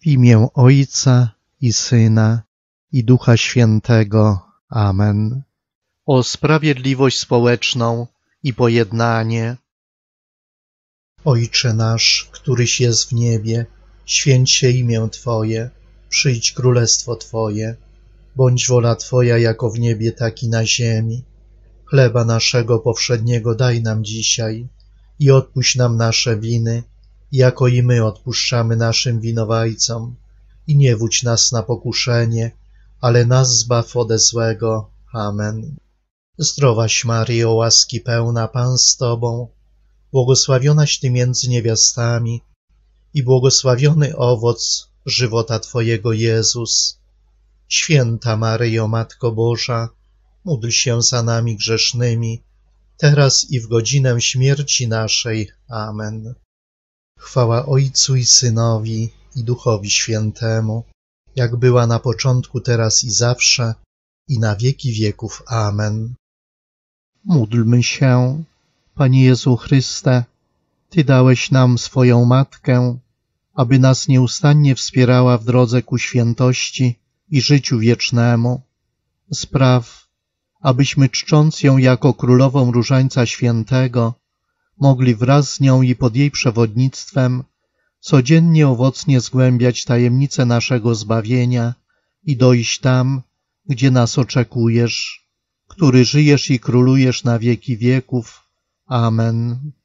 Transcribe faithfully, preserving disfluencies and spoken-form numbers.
W imię Ojca i Syna, i Ducha Świętego. Amen. O sprawiedliwość społeczną i pojednanie. Ojcze nasz, któryś jest w niebie, święć się imię Twoje, przyjdź królestwo Twoje, bądź wola Twoja jako w niebie, tak i na ziemi. Chleba naszego powszedniego daj nam dzisiaj i odpuść nam nasze winy, jako i my odpuszczamy naszym winowajcom. I nie wódź nas na pokuszenie, ale nas zbaw ode złego. Amen. Zdrowaś Maryjo, łaski pełna, Pan z Tobą, błogosławionaś Ty między niewiastami i błogosławiony owoc żywota Twojego, Jezus. Święta Maryjo, Matko Boża, módl się za nami grzesznymi, teraz i w godzinę śmierci naszej. Amen. Chwała Ojcu i Synowi, i Duchowi Świętemu, jak była na początku, teraz i zawsze, i na wieki wieków. Amen. Módlmy się. Panie Jezu Chryste, Ty dałeś nam swoją Matkę, aby nas nieustannie wspierała w drodze ku świętości i życiu wiecznemu. Spraw, abyśmy czcząc ją jako Królową Różańca Świętego, mogli wraz z nią i pod jej przewodnictwem codziennie owocnie zgłębiać tajemnice naszego zbawienia i dojść tam, gdzie nas oczekujesz, który żyjesz i królujesz na wieki wieków. Amen.